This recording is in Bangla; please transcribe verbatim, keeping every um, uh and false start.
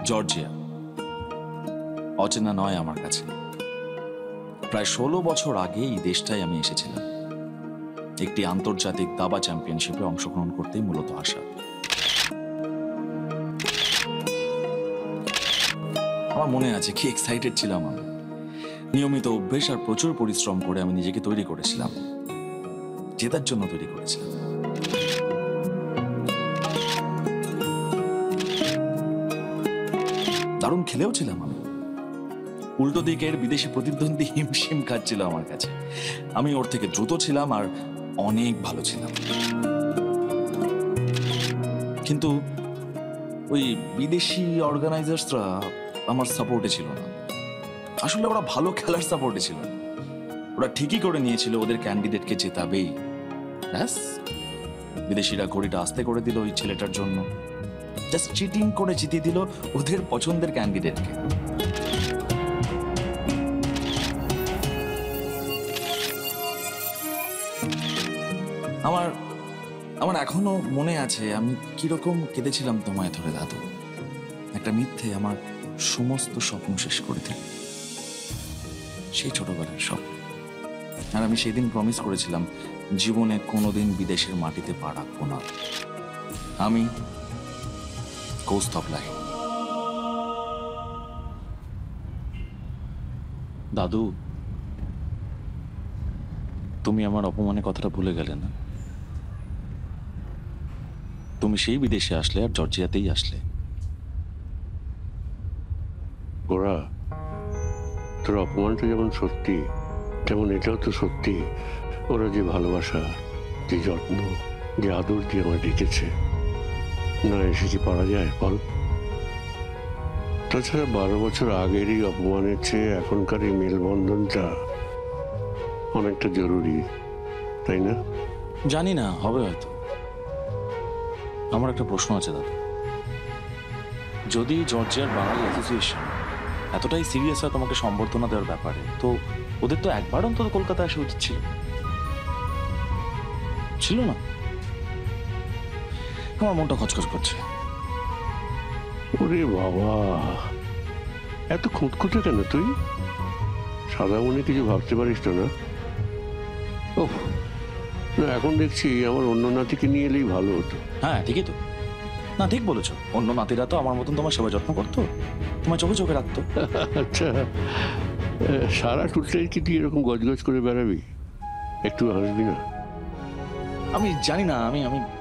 জর্জিয়া অচেনা নয় আমার কাছে। প্রায় ষোলো বছর আগে এই দেশটায় আমি এসেছিলাম একটি আন্তর্জাতিক দাবা চ্যাম্পিয়নশিপে অংশগ্রহণ করতেই মূলত আসা। আমার মনে আছে কি এক্সাইটেড ছিলাম আমি। নিয়মিত অভ্যেস আর প্রচুর পরিশ্রম করে আমি নিজেকে তৈরি করেছিলাম, জেতার জন্য তৈরি করেছিলাম। দারুণ খেলেও ছিলাম আমি। উল্টো দিকের বিদেশি প্রতিদ্বন্দ্বী হিমশিম খাচ্ছিল আমার কাছে। আমি ওর থেকে দ্রুত ছিলাম আর অনেক ভালো ছিলাম। কিন্তু ওই বিদেশি অর্গানাইজার্সরা আমার সাপোর্টে ছিল না। আসলে ওরা ভালো খেলার সাপোর্টে ছিল না। ওরা ঠিকই করে নিয়েছিল ওদের ক্যান্ডিডেটকে জেতাবেই। ব্যাস, বিদেশিরা ঘড়িটা আস্তে করে দিল ওই ছেলেটার জন্য। জাস্ট চিটিং করে জিতিয়ে দিল ওদের পছন্দের ক্যান্ডিডেটকে। আমার আমার এখনো মনে আছে আমি কিরকম কেঁদেছিলাম তোমায় ধরে দাদু। একটা মিথ্যে আমার সমস্ত স্বপ্ন শেষ করে দিল, সেই ছোটবেলার স্বপ্ন। আর আমি সেদিন প্রমিস করেছিলাম জীবনে কোনোদিন বিদেশের মাটিতে পা রাখবো না। আমি কৌস্তব লাগে। দাদু, তুমি আমার অপমানের কথাটা ভুলে গেলে না? তুমি সেই বিদেশে আসলে আর জর্জিয়াতেই আসলে। ওরা তোর অপমানটা যেমন সত্যি তেমন এটাও তো সত্যি। ওরা যে ভালোবাসা, যে যত্ন, যে আদর দিয়ে আমার ডেকেছে, না এসে কি পারা যায় বল? তাছাড়া বারো বছর আগেরই অপমানের চেয়ে এখনকার এই মেলবন্ধনটা অনেকটা জরুরি, তাই না? জানি না, হবে হয়তো। আমার একটা প্রশ্ন আছে দাদা। যদি জর্জিয়ার বাঙালি অ্যাসোসিয়েশন এতটাই সিরিয়াস হয় তোমাকে সম্বর্ধনা দেওয়ার ব্যাপারে, তো ওদের তো একবার অন্তত কলকাতা আসা উচিত ছিল, ছিল না? আমার মনটা খচখচ করছে। ওরে বাবা, এত খুঁতখুঁতে কেন তুই? সাদা মনে কিছু ভাবতে পারিস তো না? ওহ না, এখন দেখছি আমার অন্য নাতিকে নিয়ে এলেই ভালো হতো। হ্যাঁ ঠিকই তো, না ঠিক বলেছো। অন্য নাতিরা তো আমার মতন তোমার সেবা যত্ন করতো, তোমার চোখে চোখে রাখতো। আচ্ছা, সারা টুটটাই কি তুই এরকম গজগজ করে বেড়াবি? একটু হাসবি না? আমি জানি না, আমি আমি